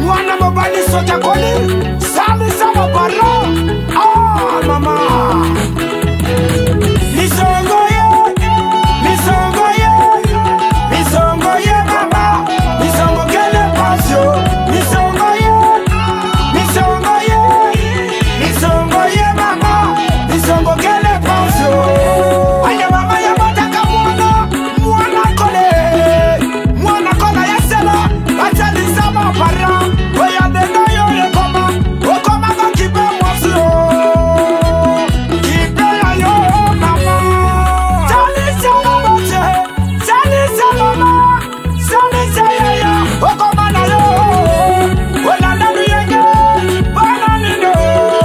mwana mobali soki akoli salisa mopara. Ah mama misongo ye, misongo ye, misongo ye mama, misongo kele pasio, misongo ye, misongo ye, misongo ye mama, misongo kele pasio. Aya mama ya mataka mwana kole, mwana kole ya sela, atalisa mopara. Oya dena yo ye koma, okoma go kipe mwasio, kipe ya yo mama. Salisa mama che, salisa mama, salisa ya ya, okoma na yo, ola na luyenge, bana nino.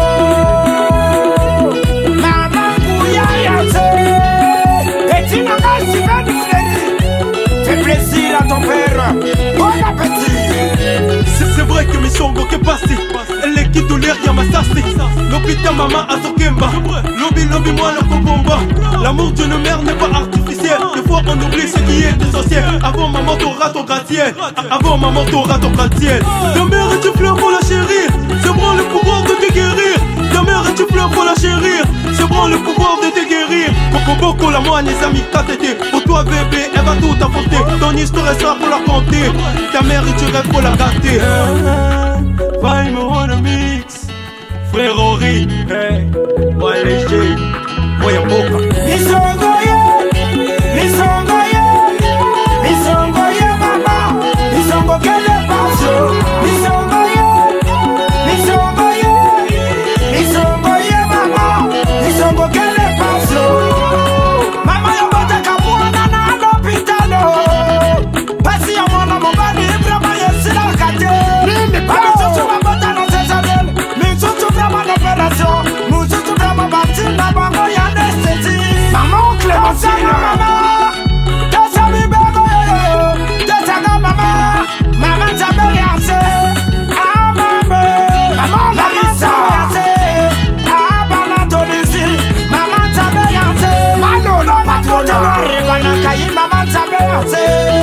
Mama kuya ya se, etina kasi veni fredi, fais plaisir à ton père, bon appétit. C'est vrai que misongo ke pasi eleki douleur ya masasi lopita mama azokemba lobi lobi mwana kobomba. L'amour d'une mère n'est pas artificiel. Des fois on oublie ce qui est essentiel. Avant maman t'auras ton gratte-ciel, avant maman t'auras ton gratte-ciel. Ta mère est une fleur pour la chérir, c'est bon le pouvoir de te guérir. Ta mère est une fleur pour la chérir, c'est bon le pouvoir de te guérir. Coco Boko la moi les amis t'as tété. Pour toi bébé elle va tout apporter. Ton histoire sera pour la compter. Ta mère tu rêves pour la gâter. Vibe on a mix, frère Ori, hey, ouais léger, voyons Boca. Misongo ye, misongo ye, misongo ye mama, misongo kele pasio, misongo ye, misongo ye, misongo ye mama, misongo kele pasio. Mama ya botaka mwana na l'hôpitalo, basi ya mwana mobali brama yesila kate. Misusu mabota na sesabel, misusu brama l'opération, misusu brama bati na bango ya anesthésie. Maman Clémentine, mama, tesami bego yo, tesaga mama, mama tabe yase, ah mama, mama Larissa yase, ah bana Tonisi, mama tabe yase, mano no patron de l'oriba na kayi, mama tabe yase,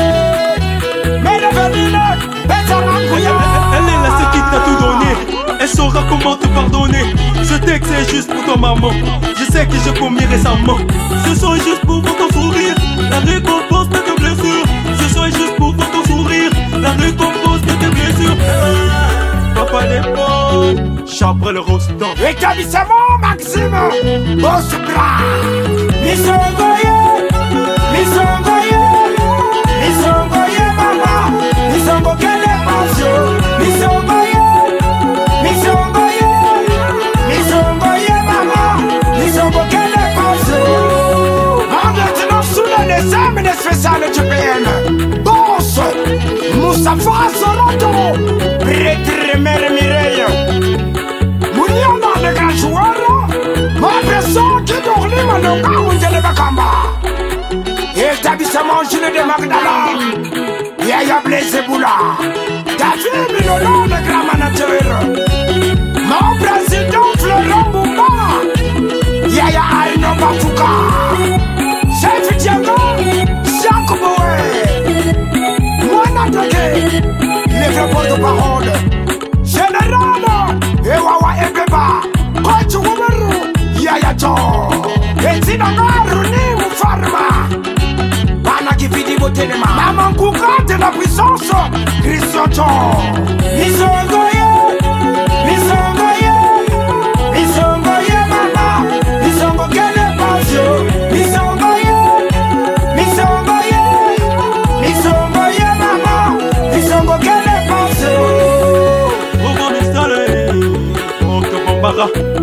mene venine, besama kuya. Elle est là, c'est qui t'a tout donné. Elle saura comment te pardonner. Ce texte est juste pour ton maman. Je sais que j'ai commis récemment. Ce son est juste pour voir ton sourire, la récompense de tes blessures. Ce son est juste pour voir ton sourire, la récompense de tes blessures. Papa l'épaule, chabre le rostan. Établissement Maxime, boss bras. Misongo ye, misongo ye, misongo ye mama, misongo kele pasio, misongo ye, misongo ye, misongo ye mama, misongo kele pasio. Maintenant sous le examen spécial du PM, boss, Moustapha Soroto, prêtre mère Mireille. Mouniama le grand joueur, ma personne qui dormit mon nom, où je le bacamba. Établissement Gilles de Magdala, Yaya Blaise Boula, David Milolo, le grand manager. Mon président Florent Boumba, Yaya Aino Bafouka, Chef Diago, Jacques Boué, Moana Dake, les vrais porte-parole, Général, Ewawa Ebeba, Coach Wumeru, Yaya Joe, Etina Naru ni Mufarma, Bana Kifidi Botenema, Maman Kouka de la puissance, Christian Joe, Misongo ye, Misongo ye, Misongo ye mama, Misongo kele pasio, Misongo ye, Misongo ye, Misongo ye mama, Misongo kele pasio. Au grand installé, au Bambara.